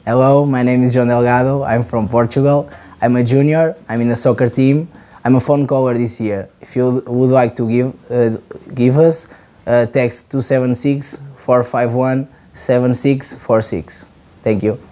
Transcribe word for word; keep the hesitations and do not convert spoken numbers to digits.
Hello, my name is Joao Delgado. I'm from Portugal. I'm a junior. I'm in the soccer team. I'm a phone caller this year. If you would like to give uh, give us, uh, text two seven six, four five one, seven six four six. Thank you.